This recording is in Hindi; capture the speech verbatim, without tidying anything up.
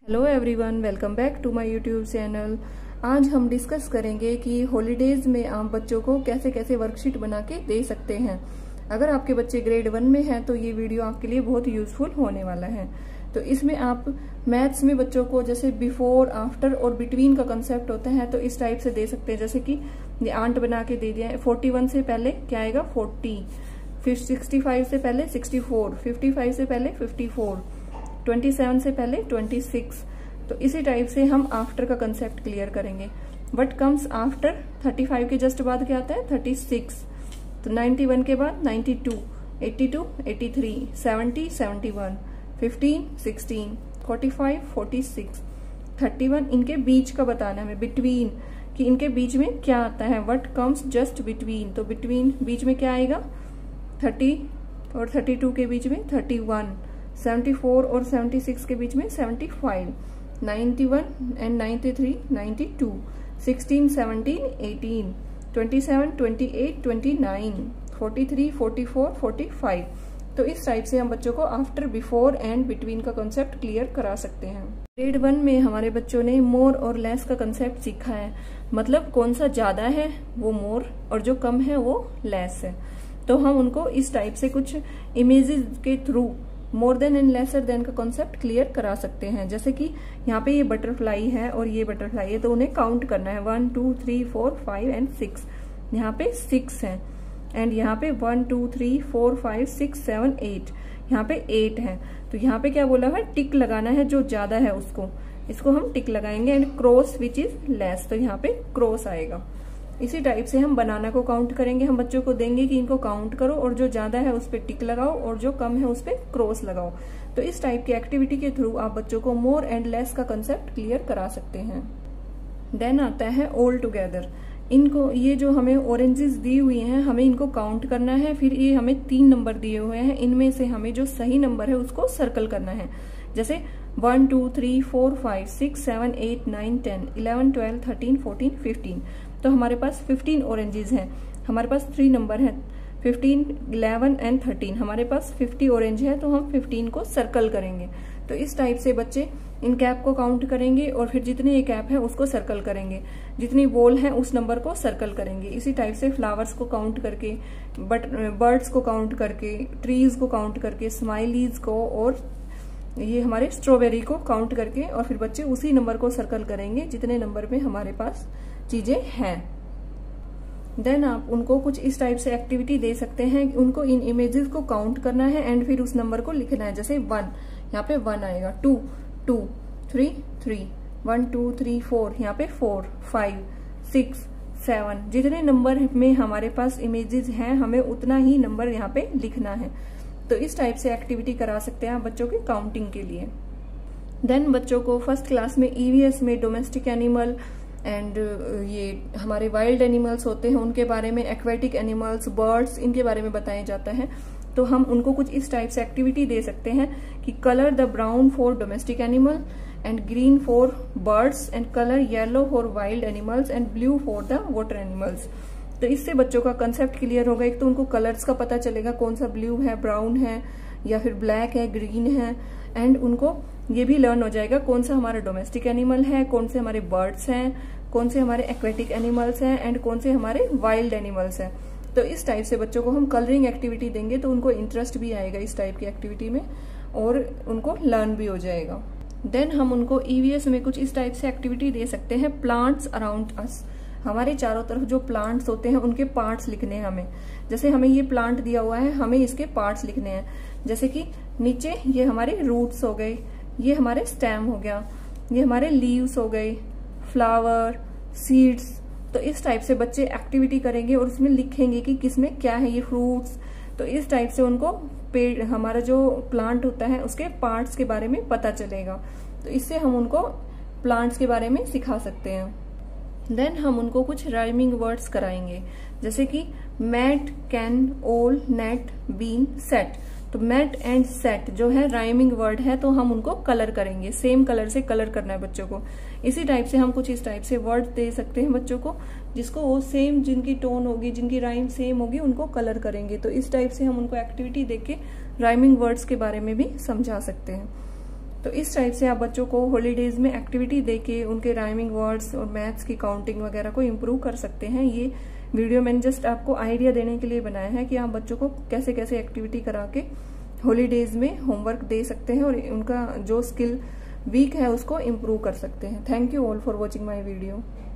Hello everyone, welcome back to my YouTube channel. आज हम डिस्कस करेंगे कि हॉलीडेज में आप बच्चों को कैसे कैसे वर्कशीट बना के दे सकते हैं। अगर आपके बच्चे ग्रेड वन में हैं तो ये वीडियो आपके लिए बहुत यूजफुल होने वाला है। तो इसमें आप मैथ्स में बच्चों को जैसे बिफोर, आफ्टर और बिटवीन का कंसेप्ट होता है तो इस टाइप से दे सकते हैं। जैसे कि ये आंट बना के दे दिया है, फोर्टी वन से पहले क्या आएगा फोर्टी, फिर सिक्सटी फाइव से पहले सिक्सटी फोर, फिफ्टी फाइव से पहले फिफ्टी फोर, ट्वेंटी सेवन से पहले ट्वेंटी सिक्स। तो इसी टाइप से हम आफ्टर का कंसेप्ट क्लियर करेंगे। What comes after thirty five के जस्ट बाद क्या आता है थर्टी सिक्स। तो नाइन्टी वन के बाद ninety two, eighty two, eighty three, seventy, seventy one, fifteen, sixteen, forty five, forty six, thirty one. इनके बीच का बताना है हमें, बिटवीन, कि इनके बीच में क्या आता है। व्हाट कम्स जस्ट बिटवीन, तो बिटवीन बीच में क्या आएगा थर्टी और थर्टी टू के बीच में थर्टी वन, सेवेंटी फोर और सेवेंटी सिक्स के बीच में seventy five, ninety one and ninety three, ninety two, sixteen, seventeen, eighteen, twenty seven, twenty eight, twenty nine, forty three, forty four, forty five. तो इस टाइप से हम बच्चों को आफ्टर, बिफोर एंड बिटवीन का कंसेप्ट क्लियर करा सकते हैं। ग्रेड वन में हमारे बच्चों ने मोर और लेस का कंसेप्ट सीखा है, मतलब कौन सा ज्यादा है वो मोर और जो कम है वो लेस है। तो हम उनको इस टाइप से कुछ इमेजेस के through more than and lesser than का कॉन्सेप्ट क्लियर करा सकते हैं। जैसे कि यहाँ पे ये बटरफ्लाई है और ये बटरफ्लाई है, तो उन्हें काउंट करना है one, two, three, four, five and six. यहाँ पे सिक्स है एंड यहाँ पे one, two, three, four, five, six, seven, eight, यहाँ पे एट है। तो यहाँ पे क्या बोला है, टिक लगाना है, जो ज्यादा है उसको, इसको हम टिक लगाएंगे and cross which is less, तो यहाँ पे क्रॉस आएगा। इसी टाइप से हम बनाना को काउंट करेंगे। हम बच्चों को देंगे कि इनको काउंट करो और जो ज्यादा है उस पर टिक लगाओ और जो कम है उस पर क्रॉस लगाओ। तो इस टाइप की एक्टिविटी के थ्रू आप बच्चों को मोर एंड लेस का कंसेप्ट क्लियर करा सकते हैं। देन आता है ऑल टुगेदर। इनको, ये जो हमें ऑरेंजेस दी हुई हैं, हमें इनको काउंट करना है। फिर ये हमें तीन नंबर दिए हुए हैं, इनमें से हमें जो सही नंबर है उसको सर्कल करना है। जैसे one, two, three, four, five, six, seven, eight, nine, ten, eleven, twelve, thirteen, fourteen, fifteen. तो हमारे पास फिफ्टीन ऑरेंजेस हैं, हमारे पास थ्री नंबर हैं, फिफ्टीन, इलेवन एंड थर्टीन। हमारे पास फिफ्टी ऑरेंज है तो हम फिफ्टीन को सर्कल करेंगे। तो इस टाइप से बच्चे इन कैप को काउंट करेंगे और फिर जितने ये कैप है उसको सर्कल करेंगे, जितनी बॉल है उस नंबर को सर्कल करेंगे। इसी टाइप से फ्लावर्स को काउंट करके, बट बर्ड्स को काउंट करके, ट्रीज को काउंट करके, स्माइलीज को और ये हमारे स्ट्रॉबेरी को काउंट करके, और फिर बच्चे उसी नंबर को सर्कल करेंगे जितने नंबर में हमारे पास चीजें हैं। देन आप उनको कुछ इस टाइप से एक्टिविटी दे सकते हैं कि उनको इन इमेजेस को काउंट करना है एंड फिर उस नंबर को लिखना है। जैसे वन, यहाँ पे वन आएगा, two, two, three, three, one, two, three, four, यहाँ पे फोर, फाइव, सिक्स, सेवन। जितने नंबर में हमारे पास इमेजेस हैं हमें उतना ही नंबर यहाँ पे लिखना है। तो इस टाइप से एक्टिविटी करा सकते हैं आप बच्चों की काउंटिंग के लिए। देन बच्चों को फर्स्ट क्लास में ईवीएस में डोमेस्टिक एनिमल एंड ये हमारे वाइल्ड एनिमल्स होते हैं उनके बारे में, एक्वेटिक एनिमल्स, बर्ड्स, इनके बारे में बताया जाता है। तो हम उनको कुछ इस टाइप से एक्टिविटी दे सकते हैं कि colour the brown for domestic animal and green for birds and colour yellow for wild animals and blue for the water animals. तो इससे बच्चों का कंसेप्ट क्लियर होगा। एक तो उनको कलर्स का पता चलेगा, कौन सा ब्लू है, ब्राउन है या फिर ब्लैक है, ग्रीन है, एंड उनको ये भी लर्न हो जाएगा कौन सा हमारा डोमेस्टिक एनिमल है, कौन से हमारे बर्ड्स हैं, कौन से हमारे एक्वेटिक एनिमल्स हैं एंड कौन से हमारे वाइल्ड एनिमल्स हैं। तो इस टाइप से बच्चों को हम कलरिंग एक्टिविटी देंगे तो उनको इंटरेस्ट भी आएगा इस टाइप की एक्टिविटी में और उनको लर्न भी हो जाएगा। देन हम उनको ईवीएस में कुछ इस टाइप से एक्टिविटी दे सकते हैं, प्लांट्स अराउंड अस। हमारे चारों तरफ जो प्लांट्स होते हैं उनके पार्ट्स लिखने हैं हमें। जैसे हमें ये प्लांट दिया हुआ है, हमें इसके पार्ट्स लिखने हैं। जैसे कि नीचे ये हमारे रूट्स हो गए, ये हमारे स्टेम हो गया, ये हमारे लीव्स हो गए, फ्लावर, सीड्स। तो इस टाइप से बच्चे एक्टिविटी करेंगे और उसमें लिखेंगे कि किसमें क्या है, ये फ्रूट्स। तो इस टाइप से उनको पेड़, हमारा जो प्लांट होता है उसके पार्ट्स के बारे में पता चलेगा। तो इससे हम उनको प्लांट्स के बारे में सिखा सकते हैं। देन हम उनको कुछ राइमिंग वर्ड्स कराएंगे, जैसे कि mat, can, all, net, bean, set. तो मैट एंड सेट जो है राइमिंग वर्ड है, तो हम उनको कलर करेंगे, सेम कलर से कलर करना है बच्चों को। इसी टाइप से हम कुछ इस टाइप से वर्ड दे सकते हैं बच्चों को, जिसको वो सेम, जिनकी टोन होगी, जिनकी राइम सेम होगी, उनको कलर करेंगे। तो इस टाइप से हम उनको एक्टिविटी देके राइमिंग वर्ड्स के बारे में भी समझा सकते हैं। तो इस टाइप से आप बच्चों को हॉलीडेज में एक्टिविटी देके उनके राइमिंग वर्ड्स और मैथ्स की काउंटिंग वगैरह को इम्प्रूव कर सकते हैं। ये वीडियो मैंने जस्ट आपको आइडिया देने के लिए बनाया है कि आप बच्चों को कैसे कैसे एक्टिविटी करा के हॉलीडेज में होमवर्क दे सकते हैं और उनका जो स्किल वीक है उसको इम्प्रूव कर सकते हैं। Thank you all for watching my video.